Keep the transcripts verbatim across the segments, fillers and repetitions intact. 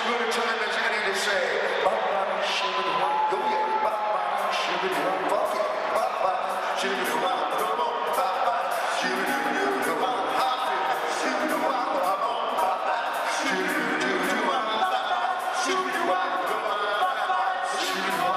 good a time as any to say, ba-ba, shibba-doo-wah, go yeah, ba-ba, shibba-doo-wah, fuck it, ba-ba, shibba-doo-wah, come on, ba-ba, shibba-doo-doo, come on, hop it, shibba-doo-wah, come on, ba-ba, shibba-doo-doo-doo-wah, ba-ba, shibba-doo-wah, come on, ba-ba, shibba-doo-wah.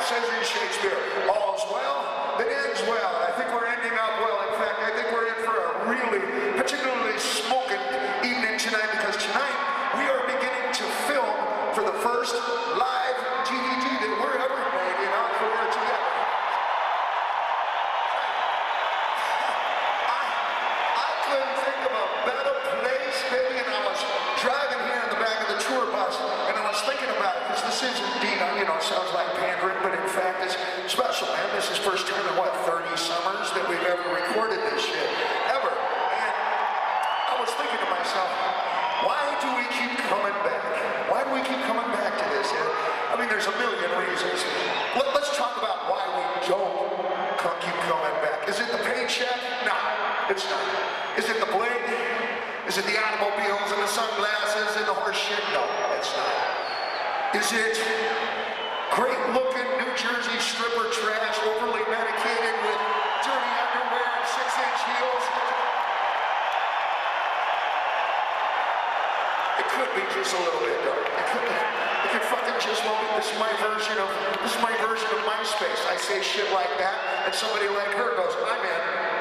says in Shakespeare, all's well that ends well. And I think we're ending up well. In fact, I think we're in for a really particularly smoking evening tonight, because tonight we are beginning to film for the first live D V D that we're ever made in our career together. I, I couldn't think of a better place, baby, and I was driving here in the back of the tour bus, and I was thinking about it, because this is indeed, you know, sounds like pandering, but in fact it's special, man. This is first time in, what, thirty summers that we've ever recorded this shit, ever. And I was thinking to myself, why do we keep coming back? Why do we keep coming back to this? I mean, there's a million reasons. Let, let's talk about why we don't come, keep coming back. Is it the paycheck? No, it's not. Is it the bling? Is it the automobiles and the sunglasses and the horse shit? No, it's not. Is it great-looking New Jersey stripper trash, overly medicated with dirty underwear and six-inch heels? It could be just a little bit, though. It could, it could fucking just well be. This is my version of this is my version of MySpace. I say shit like that, and somebody like her goes, "I'm in."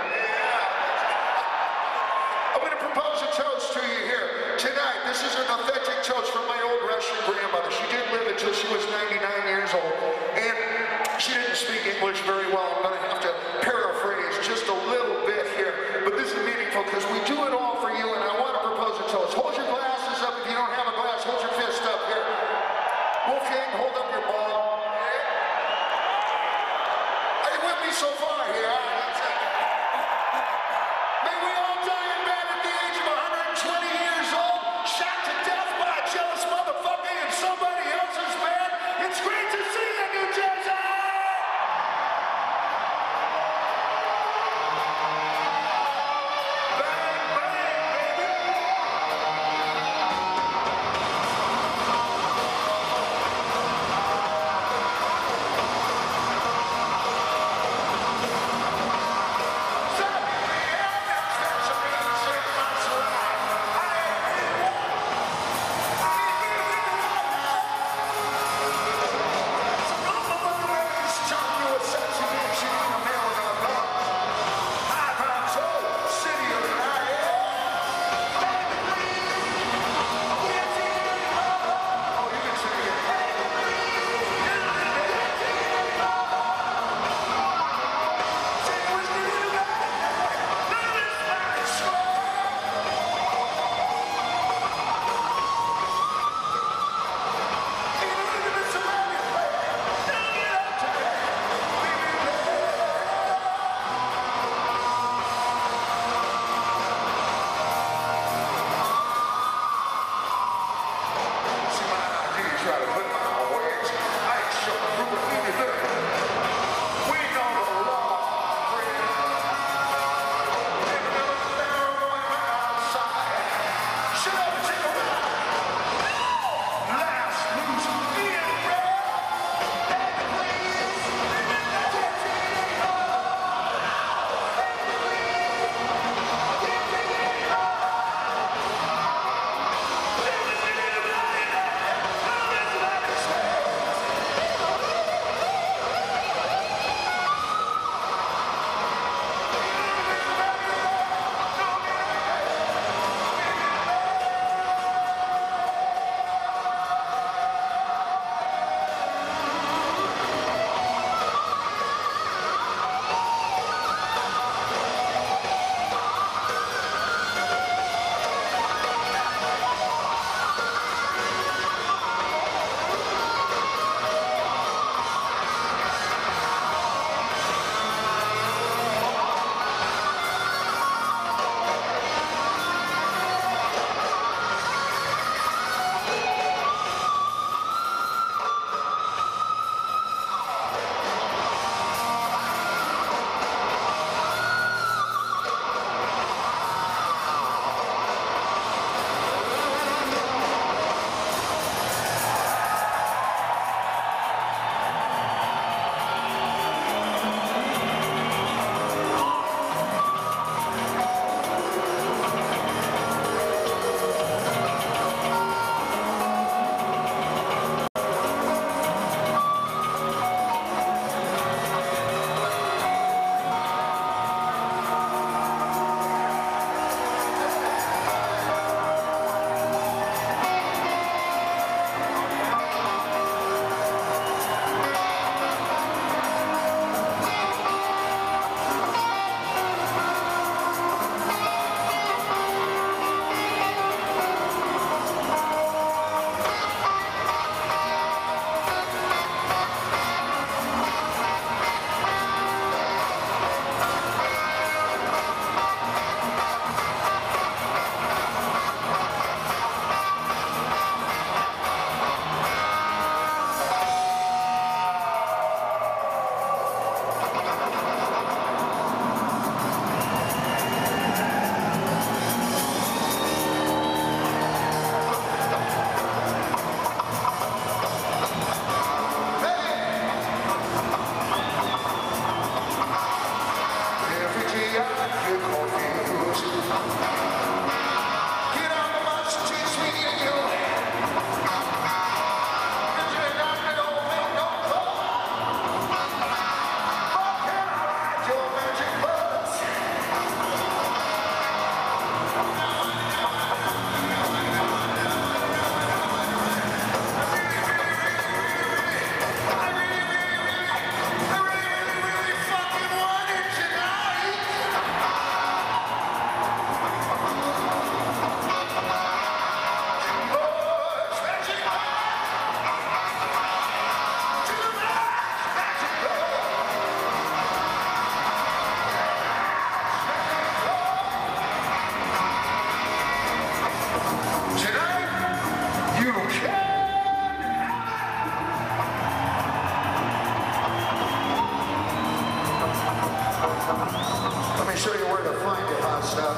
I'm gonna propose a toast to you here tonight. This is an authentic toast from my old Russian grandmother. She did live until she was ninety-nine years old, and she didn't speak English very well. I'm gonna have to paraphrase just a little bit here, but this is meaningful because we do it all for you, and I want to propose a toast. Hold your glasses up. If you don't have a glass, hold your fist up here. Wolfgang, hold up your ball. Are you with me so far here? May we all die in bed at the age of one hundred twenty years old, shot to death by a jealous motherfucker in somebody else's bed. It's great to see you, New Jersey! Bang, bang, baby! Let me show you where to find it, hot stuff.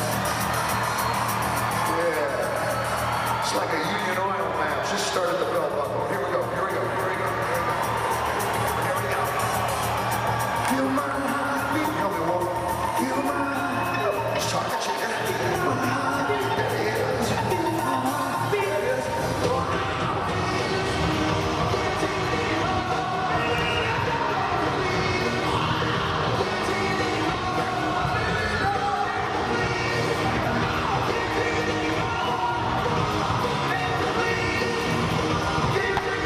Yeah. It's like a Union Oil match. Just started the belt buckle. Here we go, here we go, here we go. Here we go. Feel my heartbeat. Help me, Walt. Feel my heartbeat. Just talk to chicken. Feel my heartbeat. There it is. Feel my heartbeat. There it is. Give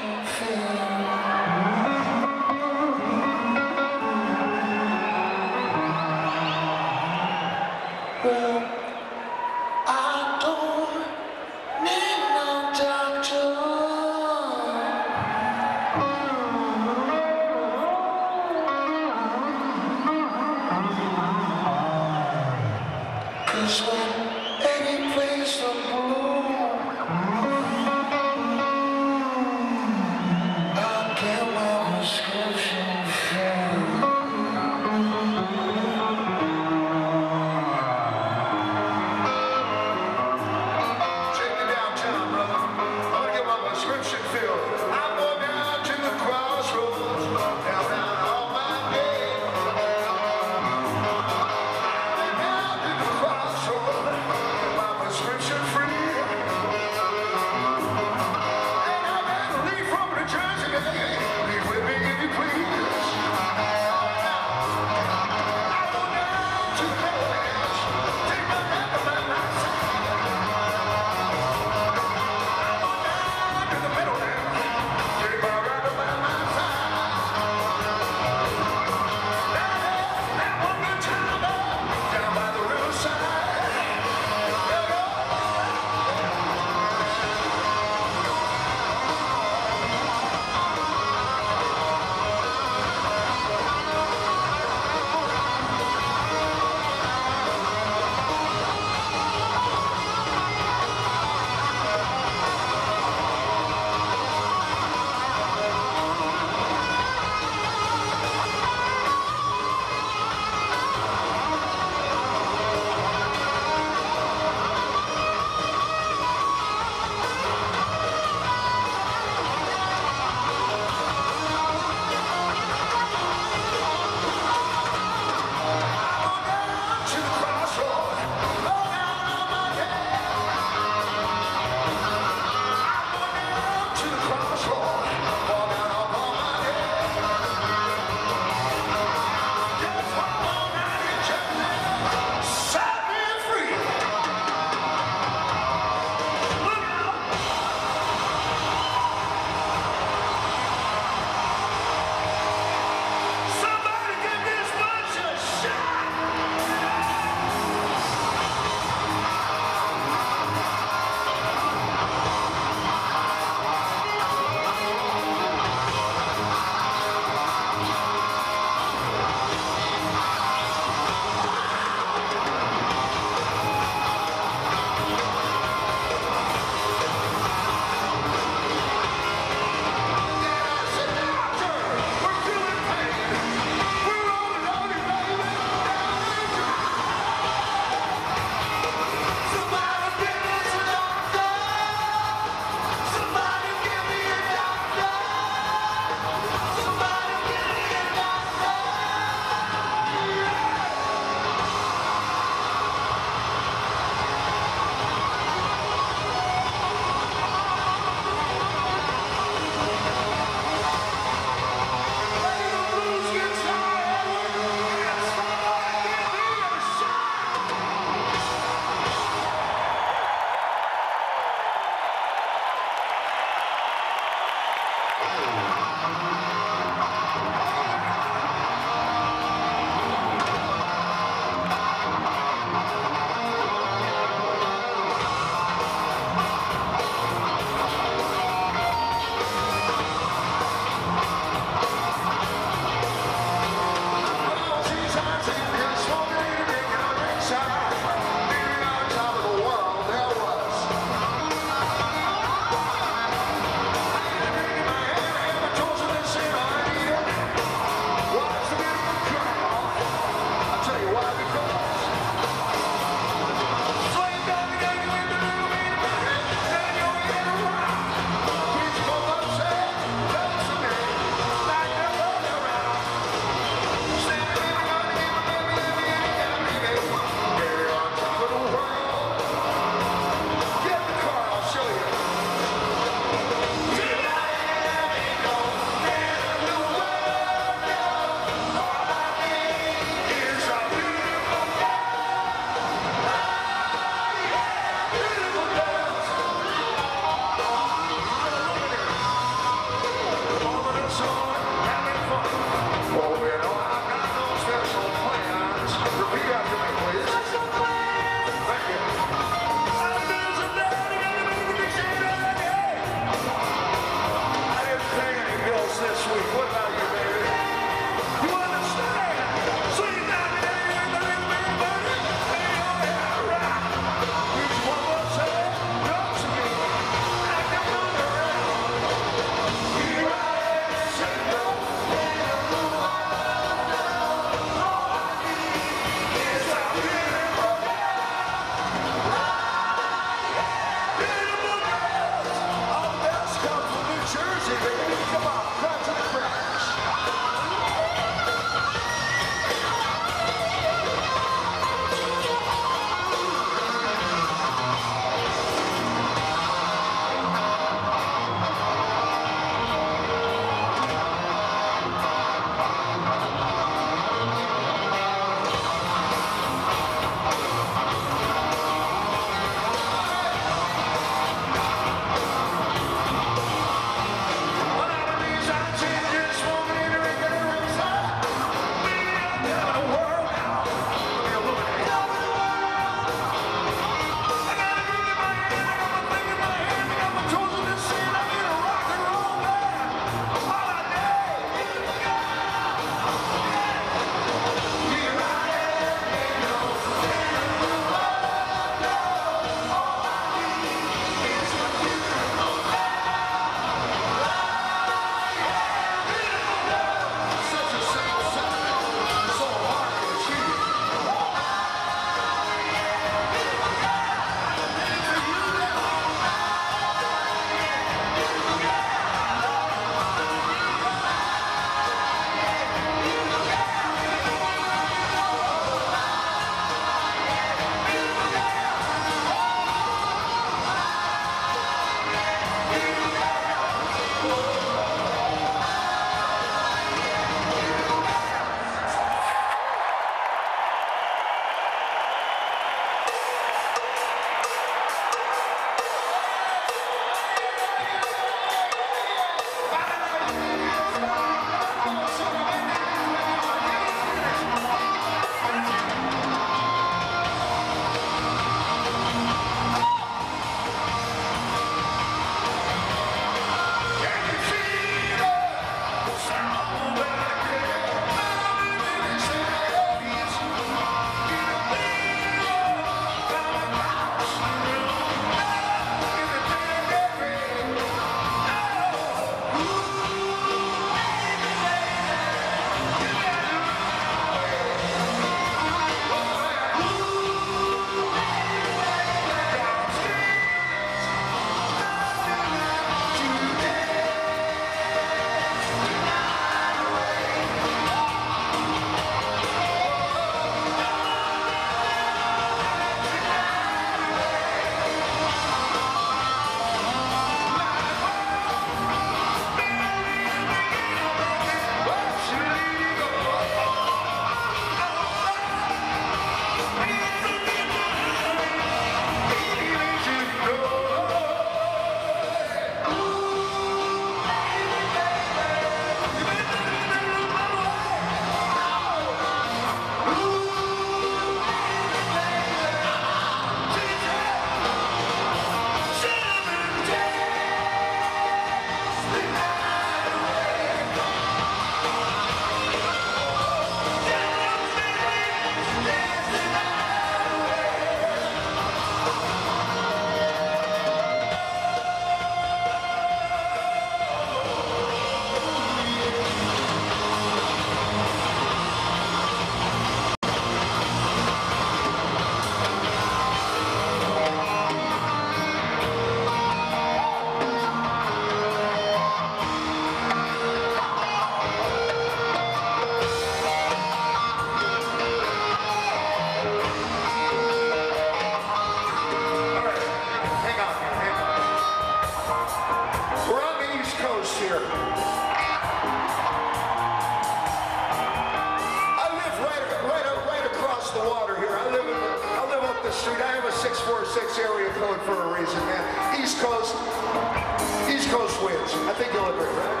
the street. I have a six four six area code for a reason, man. East Coast, East Coast wins. I think you'll agree, right?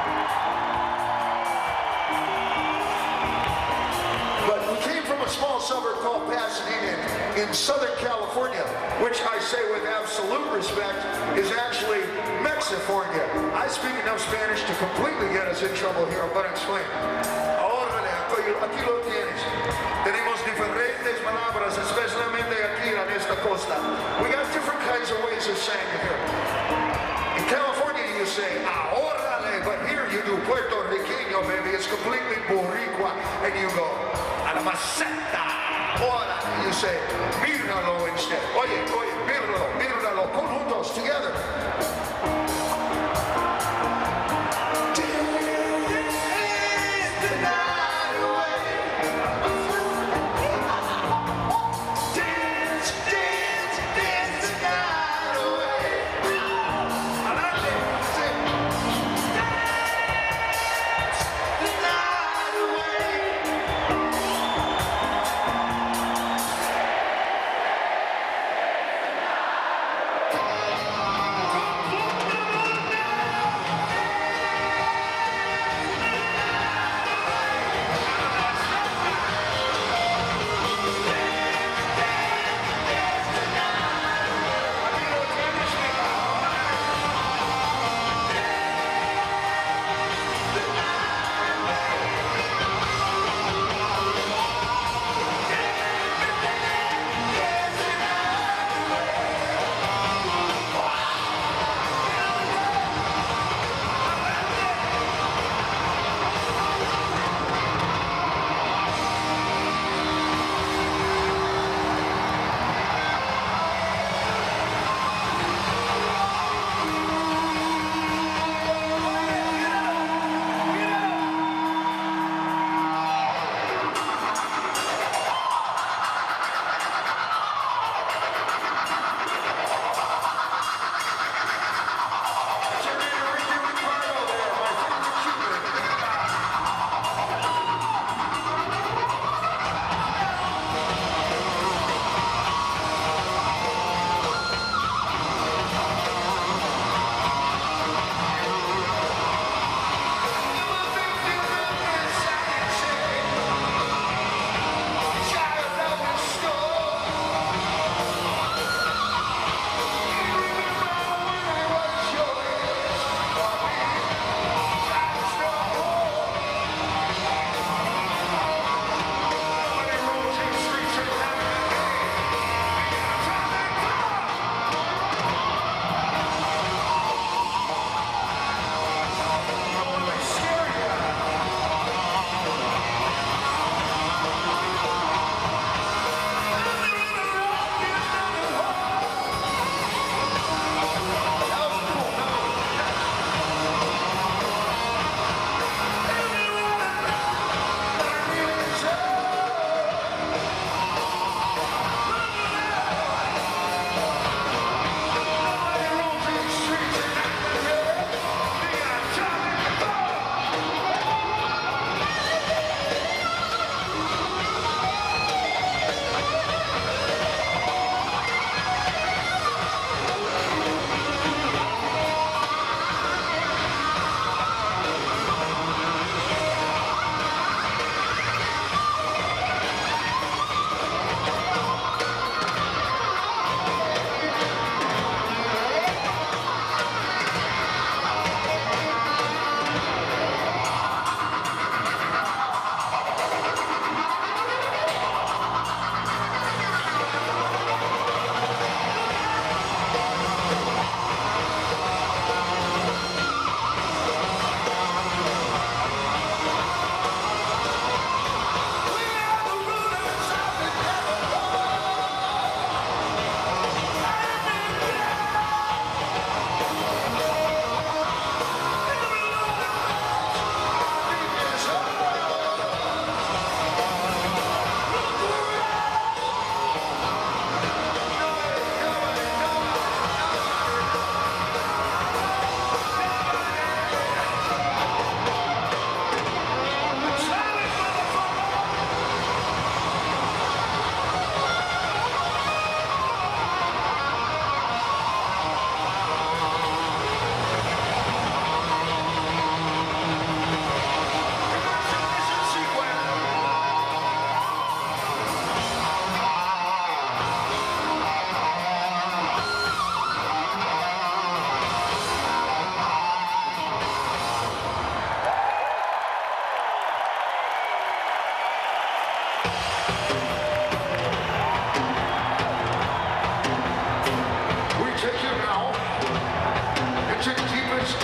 But we came from a small suburb called Pasadena in Southern California, which I say with absolute respect is actually Mexifornia. I speak enough Spanish to completely get us in trouble here, but explain. Órale, aquí lo tienes. Tenemos diferentes palabras, especialmente aquí en esta costa. We got different kinds of ways of saying it here. In California you say, órale, but here you do Puerto Riqueño, baby. It's completely Boricua, and you go, a la maceta. Ora, you say, míralo instead. Oye, oye, míralo, míralo, conjuntos, together.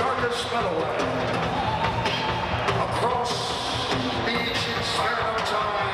darkest meadowland, across the ancient span of time.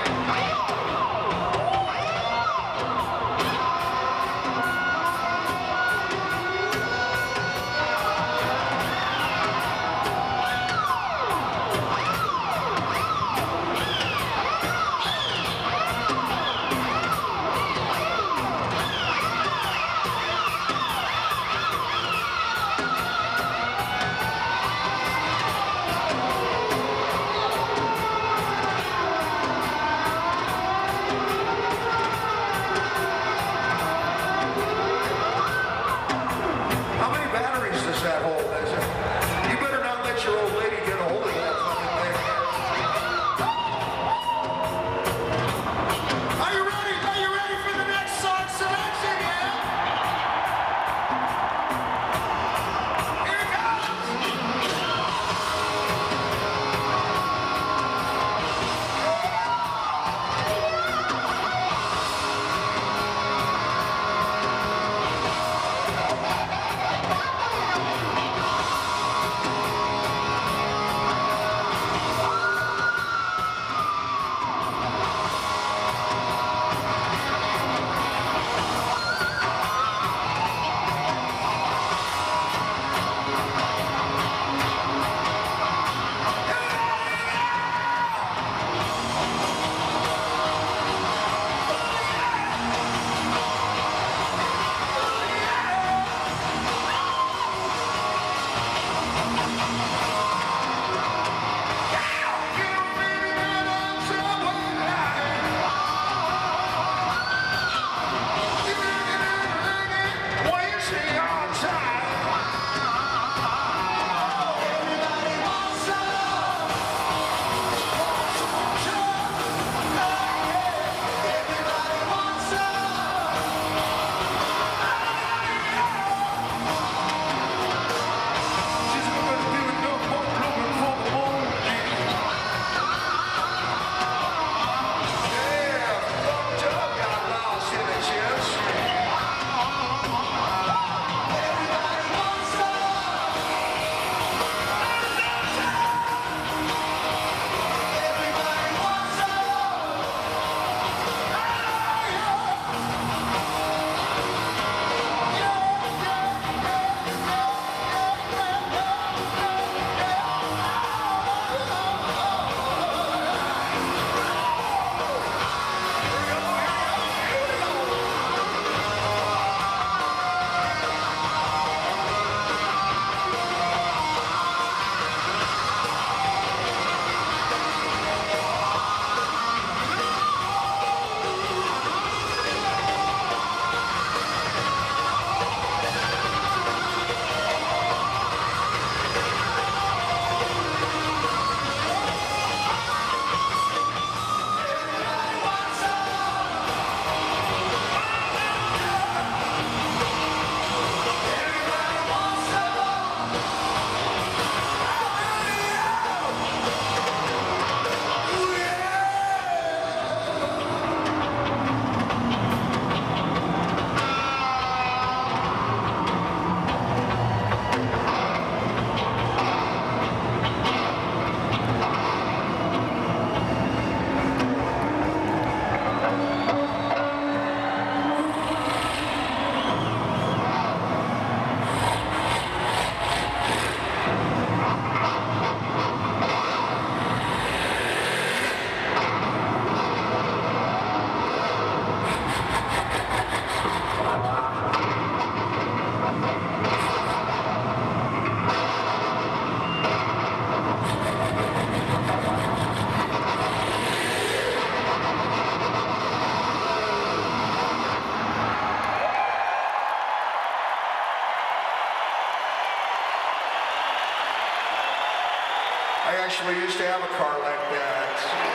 I actually used to have a car like that.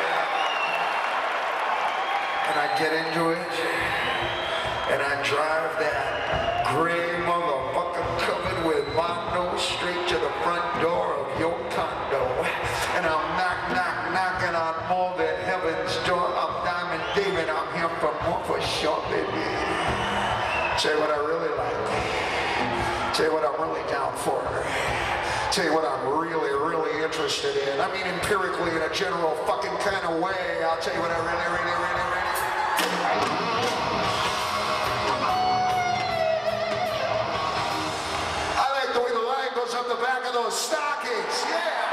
And I get into it, and I drive that gray motherfucker covered with mono straight to the front door of your condo. And I'm knock, knock, knocking on more than heaven's door. I'm Diamond David, I'm here for more for sure, baby. Tell you what I really like. Tell you what I'm really down for. Tell you what I'm really, really interested in. I mean, empirically, in a general fucking kind of way. I'll tell you what I really, really, really, really. I like the way the line goes up the back of those stockings. Yeah.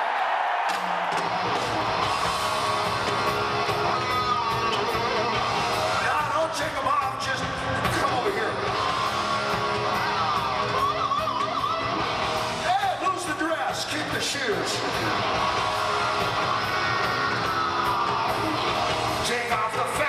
No, don't take them off. Just come over here. Keep the shoes. Take off the fat.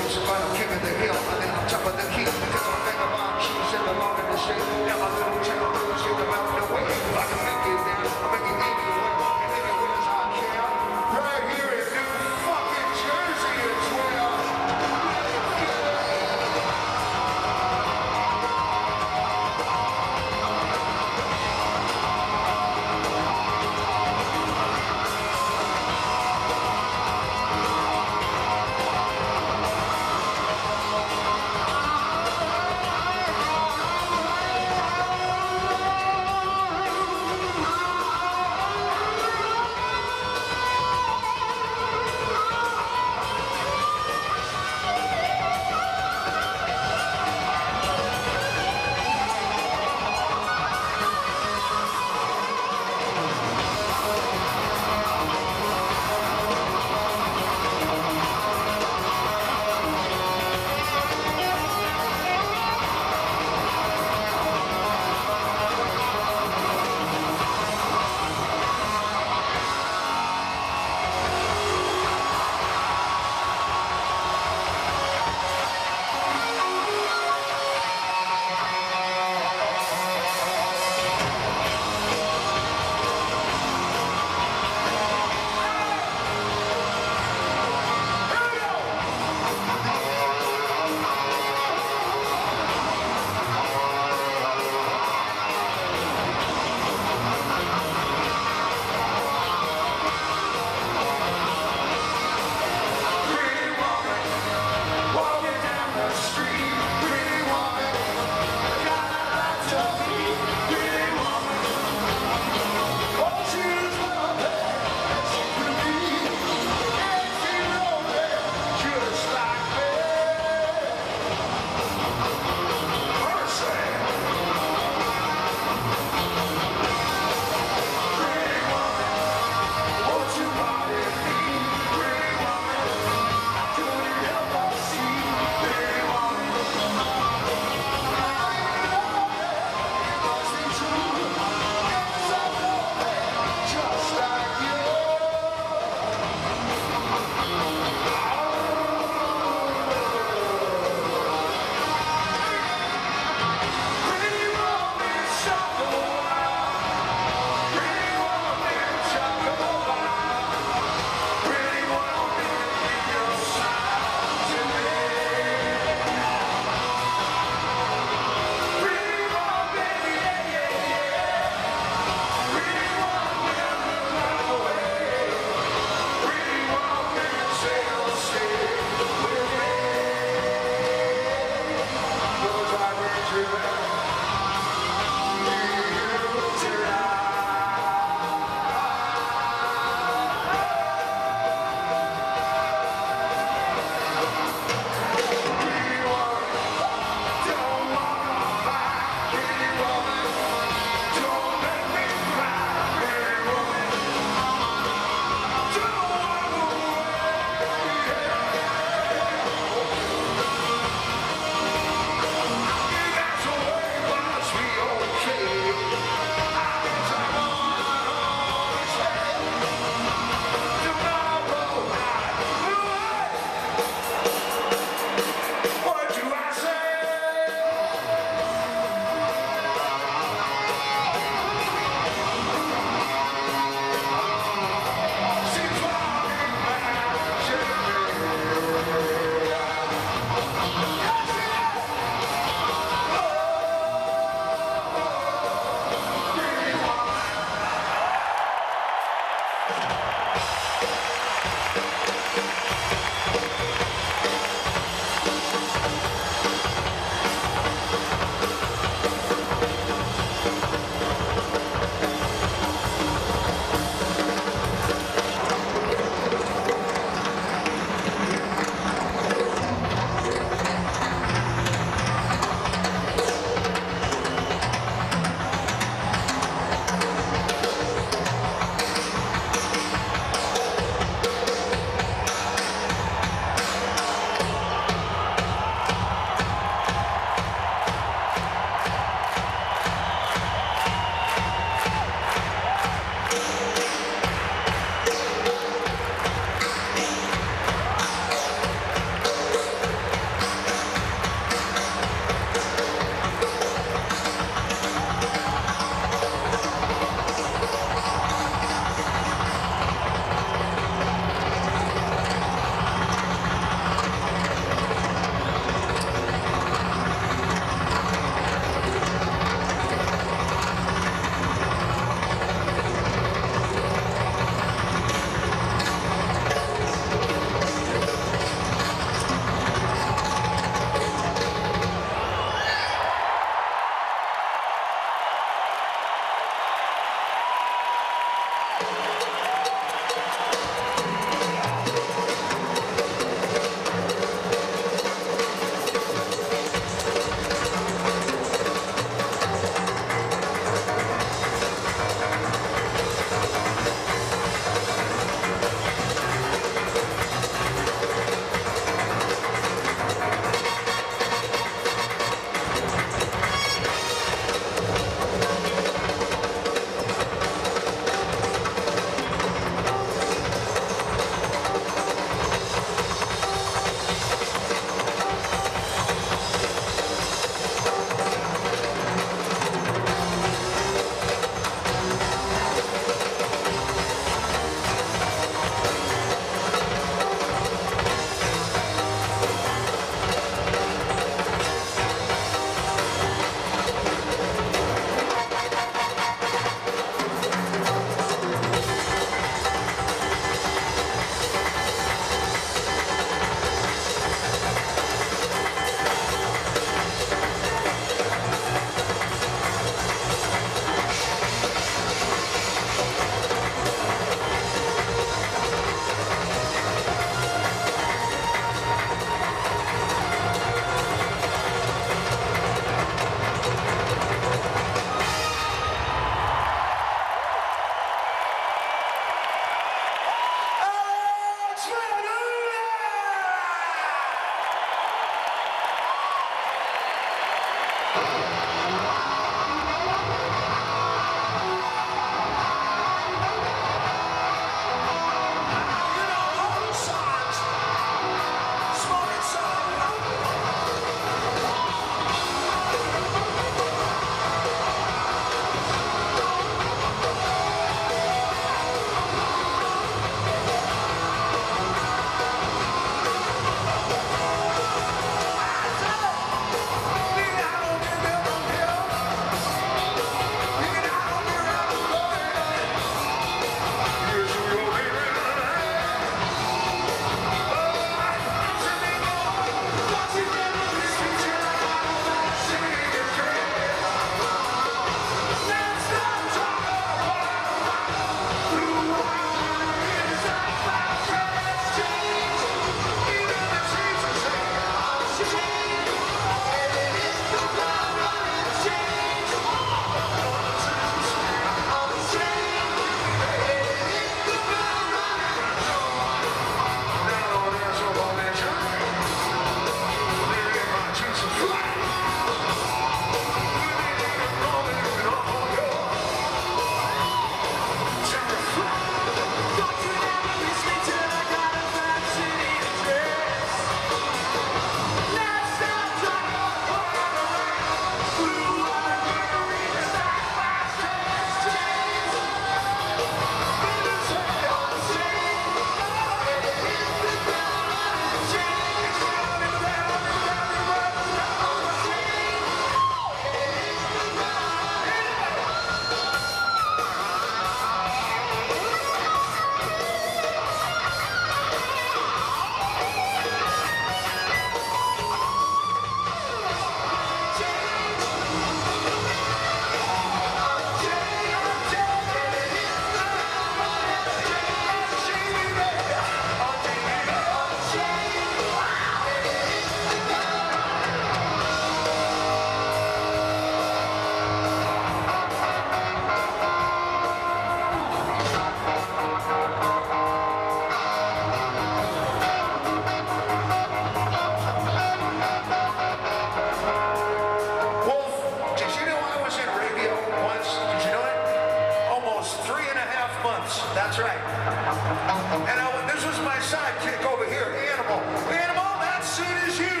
That's right. And I, this was my sidekick over here, Animal. Animal, as soon as you,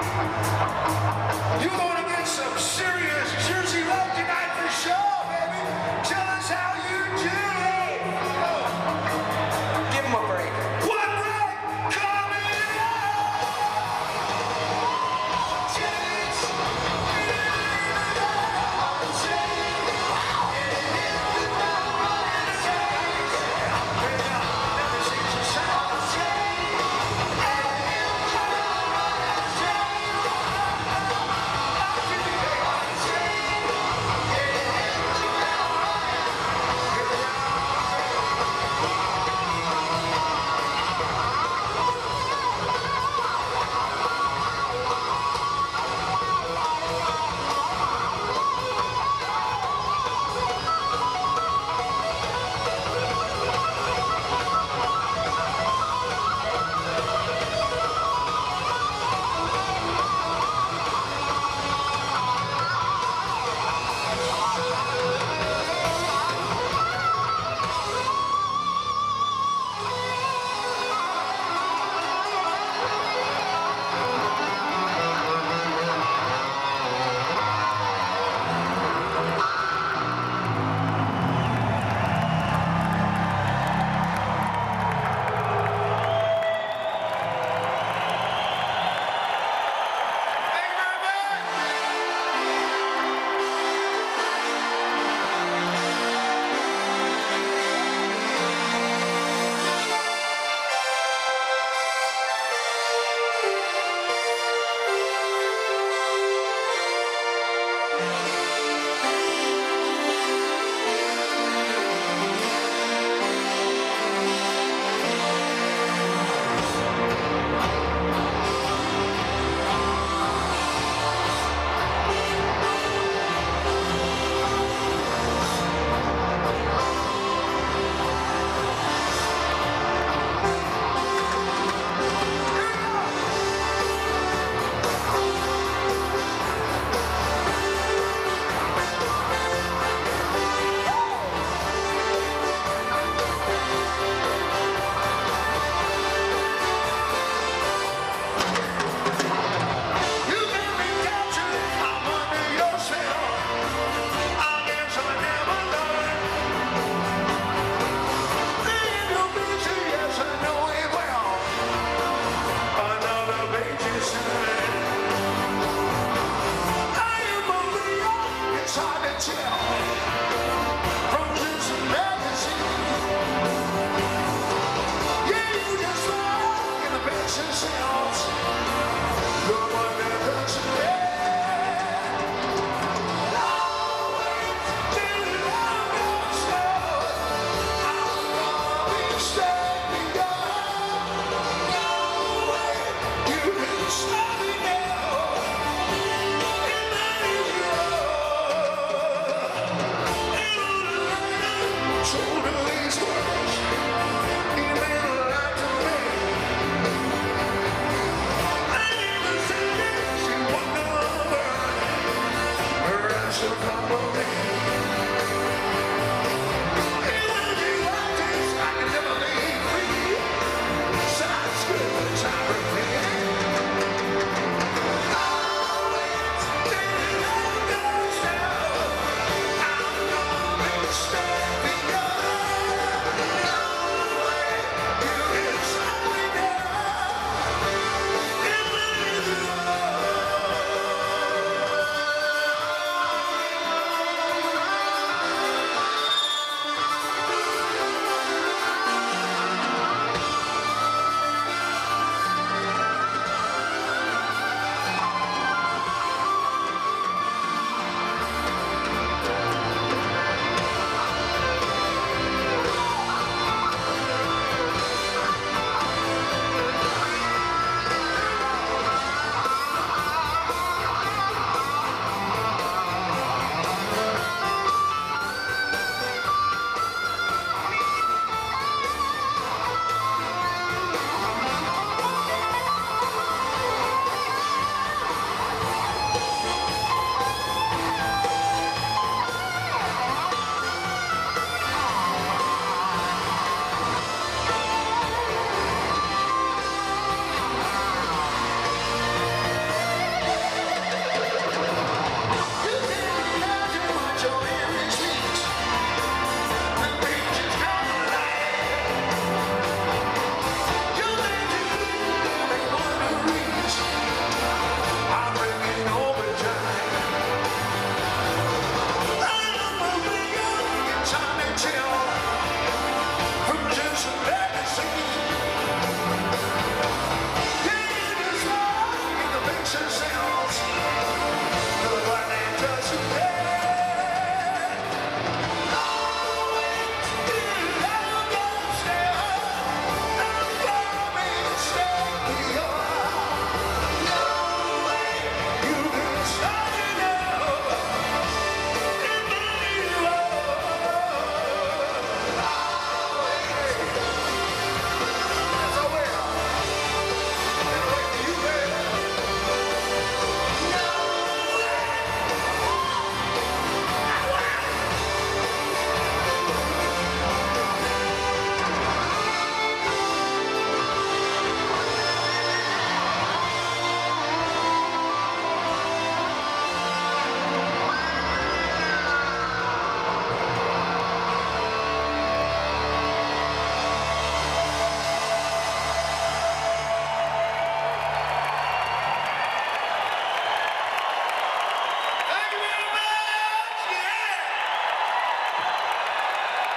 you want to get some serious Jersey love tonight for sure, baby. Tell us how you do. Give him a break. One break coming up. Change.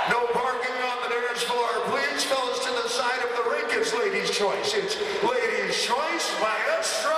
No parking on the dance floor. Please, fellas, to the side of the rink. It's Ladies' Choice. It's Ladies' Choice, Maestro.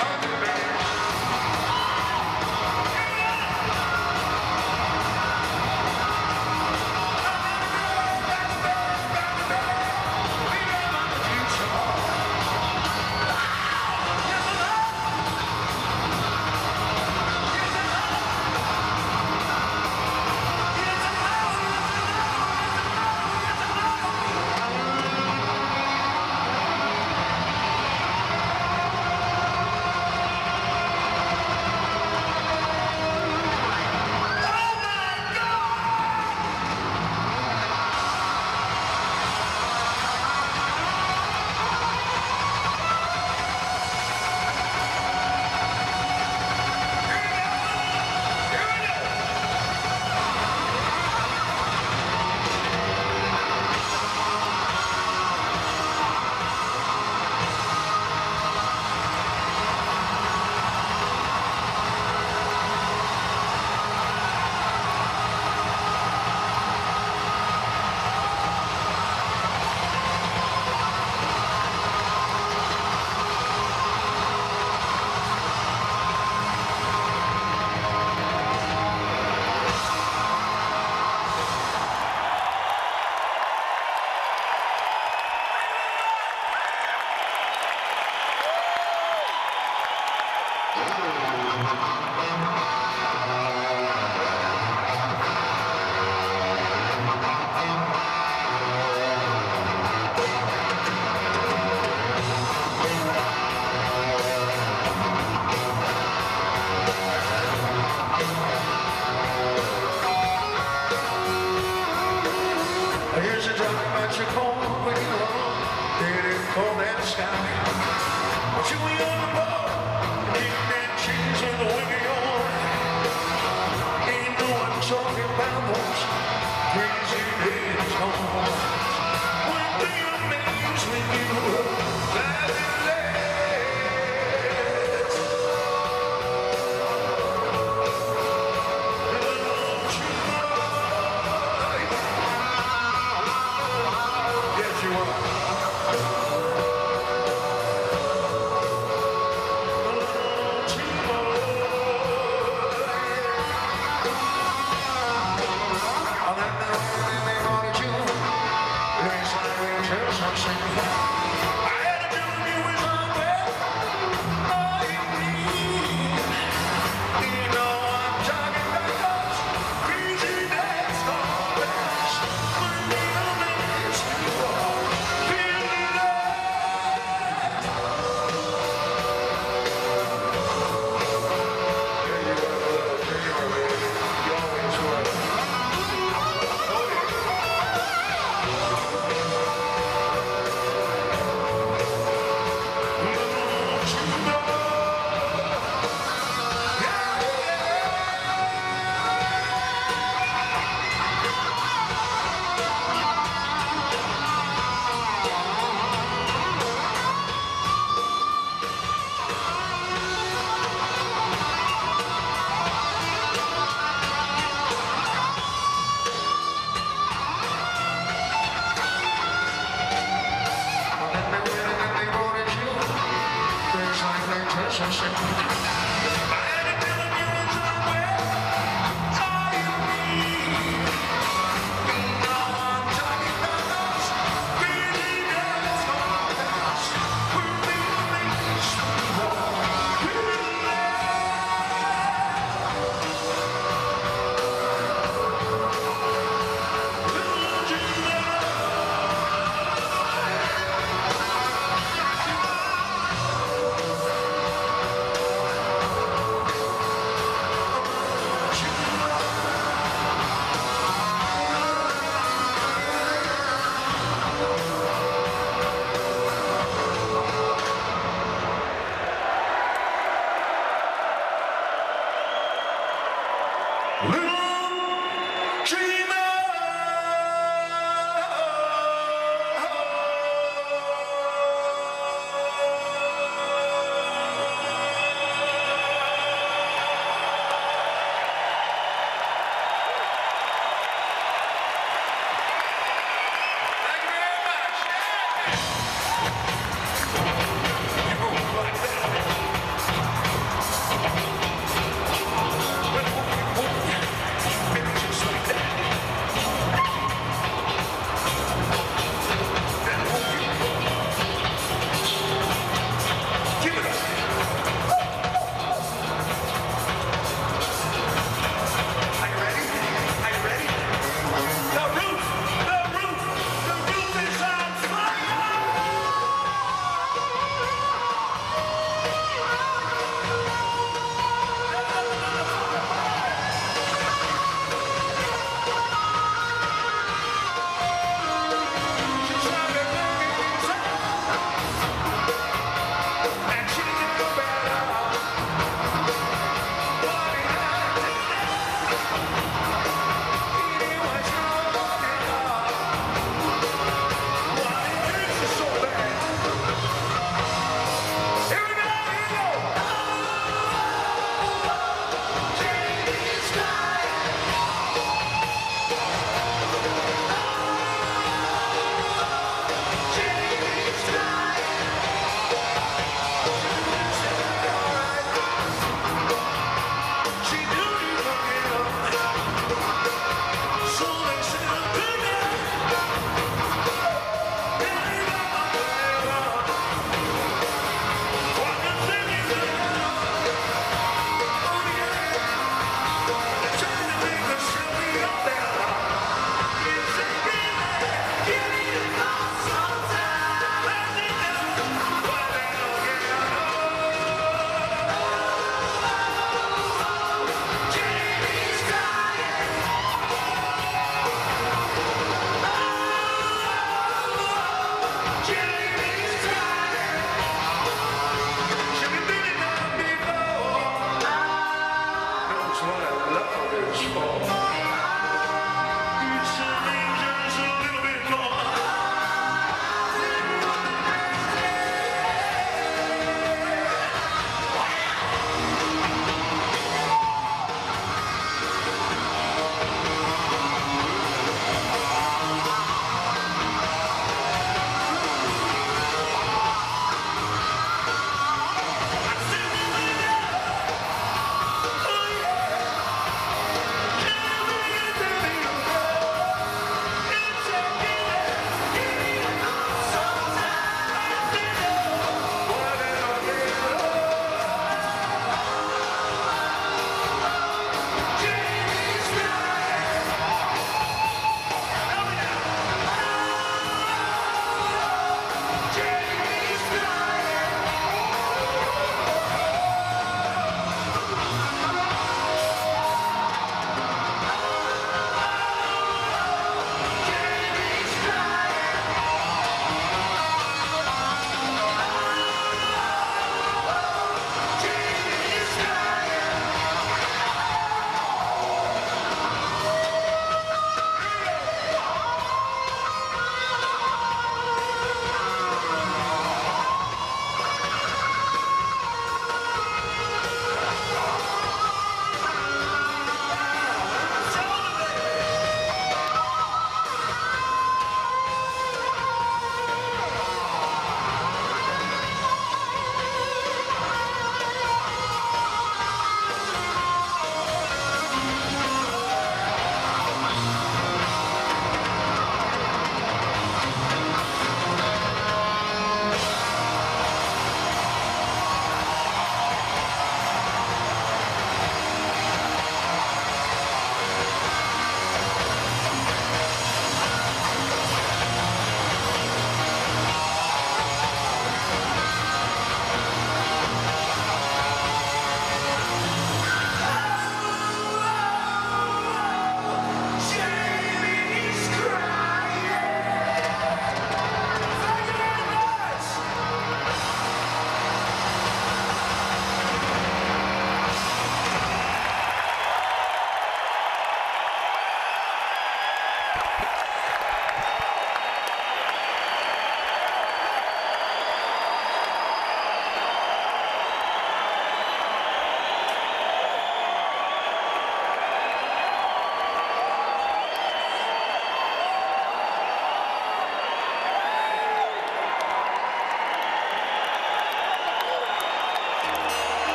Here's a drop at your phone when you're home, getting cold in the sky. But you ain't on the boat, eating that cheese in the wing of your eye. Ain't no one talking about those crazy days home. One thing remains when you lie in legs. Don't you know? Yes, you are.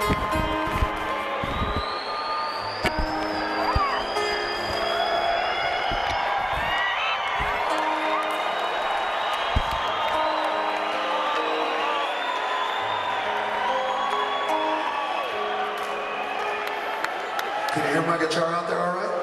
Can you hear my guitar out there all right?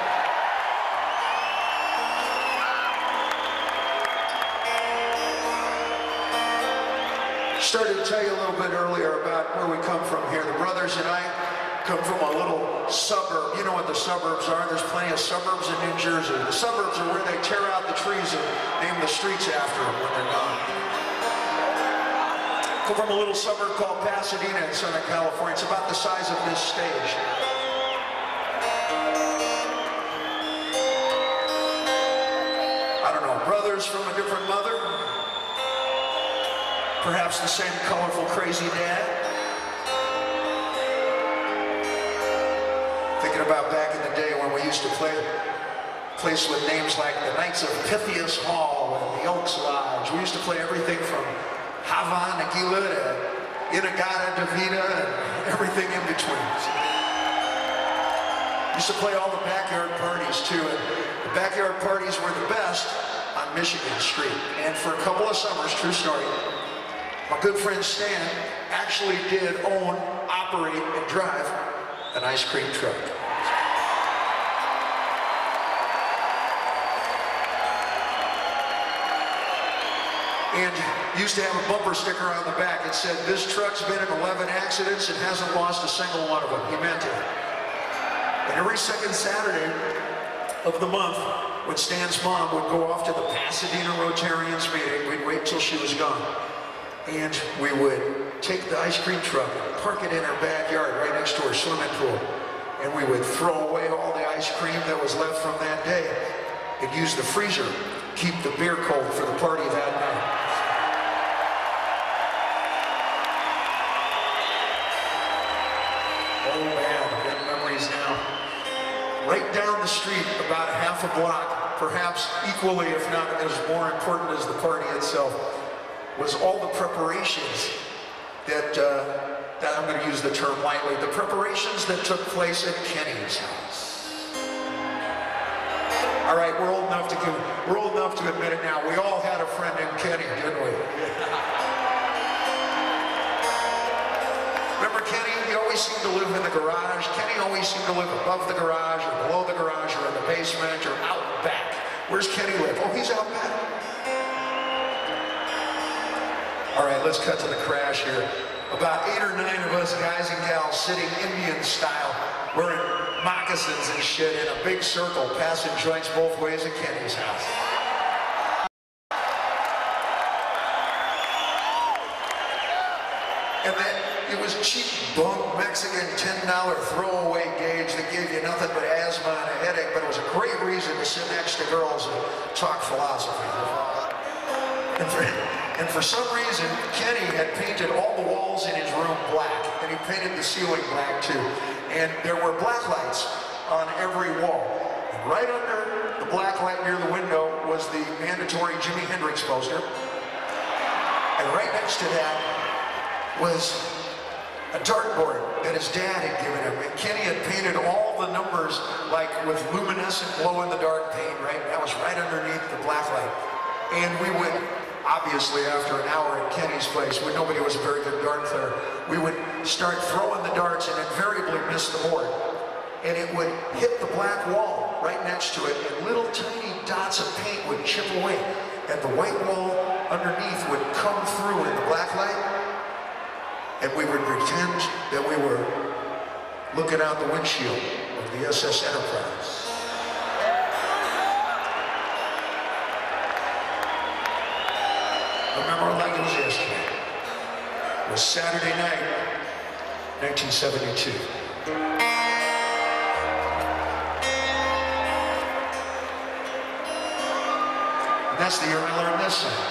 Started to tell you a little bit earlier about where we come from here. The brothers and I come from a little suburb. You know what the suburbs are. There's plenty of suburbs in New Jersey. The suburbs are where they tear out the trees and name the streets after them when they're gone. Come from a little suburb called Pasadena in Southern California. It's about the size of this stage. I don't know, brothers from a different mother? Perhaps the same colorful, crazy dad? Thinking about back in the day when we used to play a place with names like the Knights of Pythias Hall and the Elks Lodge. We used to play everything from Hava Nagila to Inagata Davida and everything in between. Used to play all the backyard parties too, and the backyard parties were the best on Michigan Street. And for a couple of summers, true story, my good friend Stan actually did own, operate, and drive an ice cream truck. And used to have a bumper sticker on the back. It said, "This truck's been in eleven accidents and hasn't lost a single one of them." He meant it. And every second Saturday of the month, when Stan's mom would go off to the Pasadena Rotarians meeting, we'd wait till she was gone. And we would take the ice cream truck and park it in her backyard right next to her swimming pool. And we would throw away all the ice cream that was left from that day and use the freezer to keep the beer cold for the party that night. Oh man, good memories now. Right down the street, about a half a block, perhaps equally, if not as more important as the party itself, was all the preparations that, uh, that I'm going to use the term lightly, the preparations that took place at Kenny's house. All right, we're old enough to give, we're old enough to admit it now. We all had a friend named Kenny, didn't we? Remember Kenny? He always seemed to live in the garage. Kenny always seemed to live above the garage or below the garage or in the basement or out back. Where's Kenny live? Oh, he's out back. All right, let's cut to the crash here. About eight or nine of us guys and gals sitting Indian style, wearing moccasins and shit in a big circle, passing joints both ways at Kenny's house. And then it was cheap bunk Mexican ten dollar throwaway gauge that gave you nothing but asthma and a headache, but it was a great reason to sit next to girls and talk philosophy. And for, and for some reason, Kenny had painted all the walls in his room black, and he painted the ceiling black too. And there were black lights on every wall. And right under the black light near the window was the mandatory Jimi Hendrix poster. And right next to that was a dartboard that his dad had given him. And Kenny had painted all the numbers like with luminescent glow-in-the-dark paint, right? That was right underneath the black light. And we would, obviously after an hour at Kenny's place, when nobody was a very good dart player, we would start throwing the darts and invariably miss the board. And it would hit the black wall right next to it, and little tiny dots of paint would chip away. And the white wall underneath would come through in the black light, and we would pretend that we were looking out the windshield of the S S Enterprise. I remember like it was yesterday. It was Saturday night, nineteen seventy-two. And that's the year I learned this song.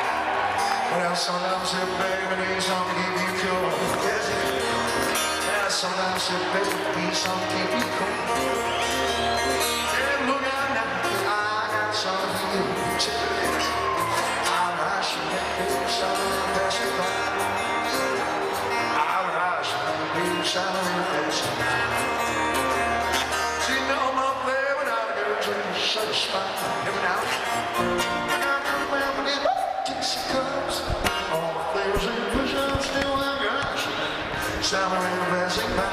Sometimes it baby needs something to keep you cool. Yes, Sometimes it's best to be some keep you cool. And look out now, I got something new. Check it out. I'll rush you back, something best to buy. I'll rush you back, something best to buy. See, no more play without a girl, so you're satisfied. Hear me now. I got no remedy, but Dixie cups. All the flavors and push-ups still have guys. Summer in the blessing by.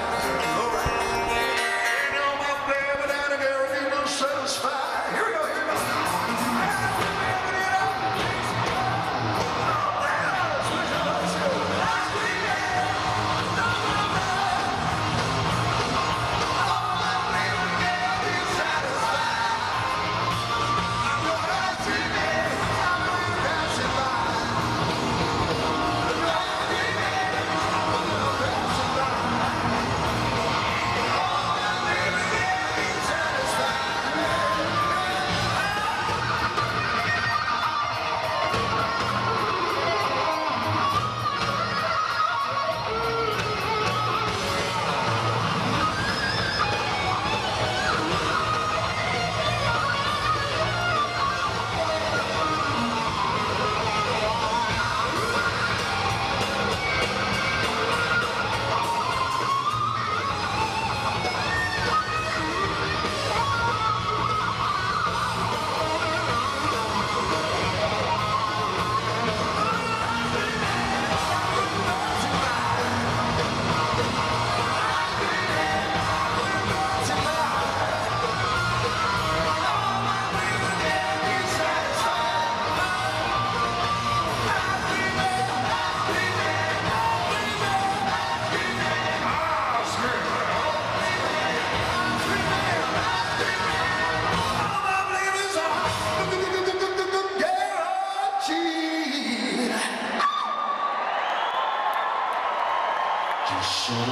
Just so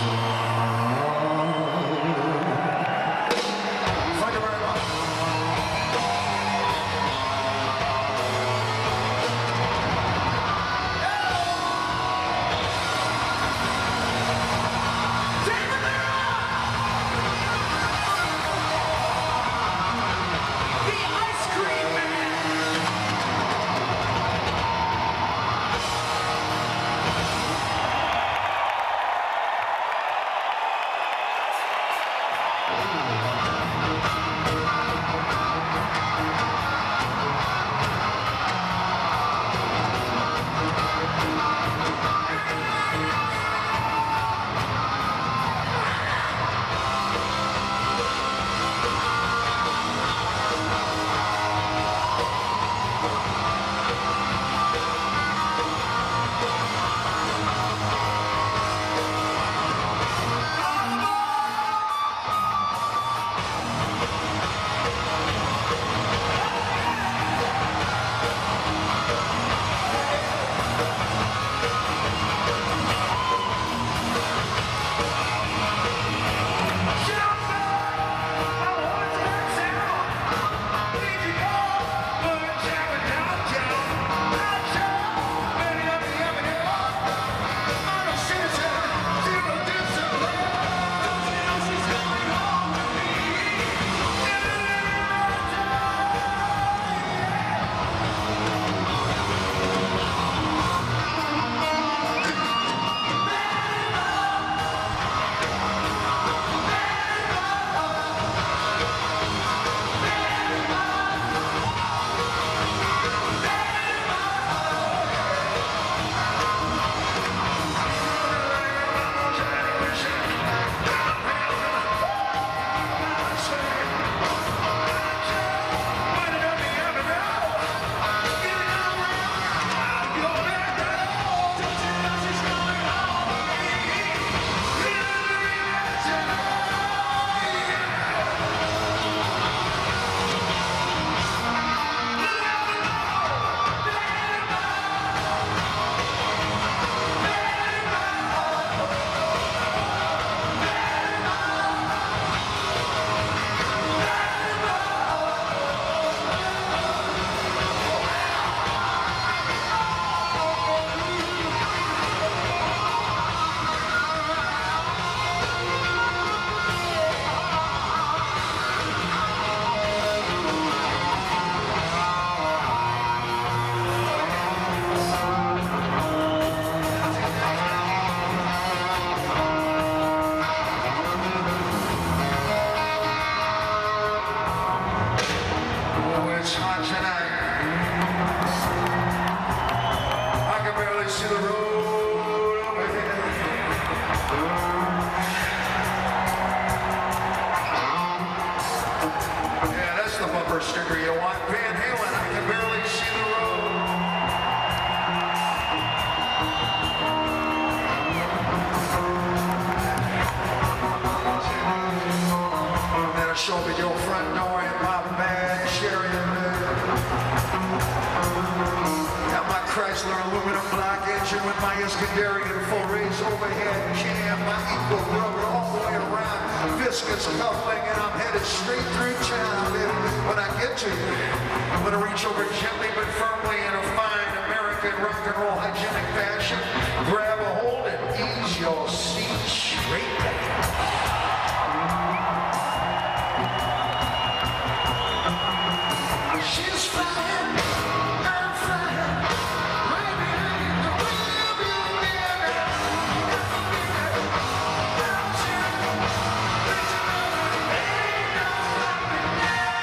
Thank you very much. show up at your front door in my bad chariot mood. Got my Chrysler aluminum block engine with my Iskandarian full race overhead cam, my equal rubber all the way around, viscous coupling, and I'm headed straight through town. And when I get to you, I'm gonna reach over gently but firmly in a fine American rock and roll hygienic fashion, grab a hold and ease your seat straight back. She's flying, I'm flying, right behind the wheel, you never, don't you, but you know, ain't no stopping now.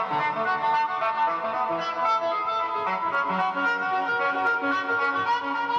Thank you.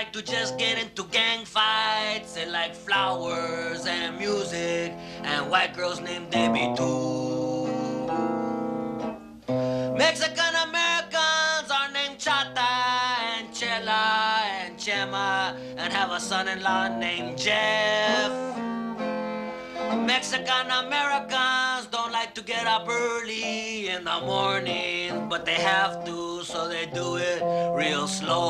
like to just get into gang fights. They like flowers and music and white girls named Debbie too. Mexican Americans are named Chata and Chela and Chema and have a son-in-law named Jeff. Mexican Americans don't like to get up early in the morning, but they have to, so they do it real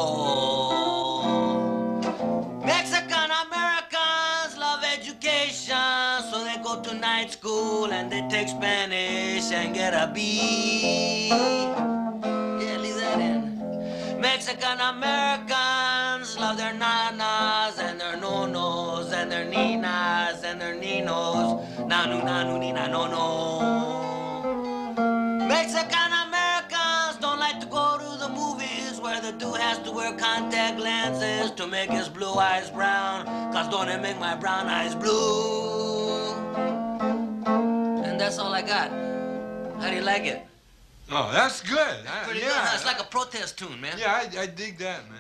slow. Mexican Americans love education, so they go to night school and they take Spanish and get a B. Yeah, leave that in. Mexican Americans love their nanas and their nonos and their ninas and their ninos. Nanu, nanu, nina, no, no. Mexican Americans don't like to go to the movies where the dude has to wear contact lenses to make his blue eyes brown, cause don't it make my brown eyes blue? And that's all I got. How do you like it? Oh, that's good. I, Pretty yeah. good, huh? It's like a protest tune, man. Yeah, I, I dig that, man.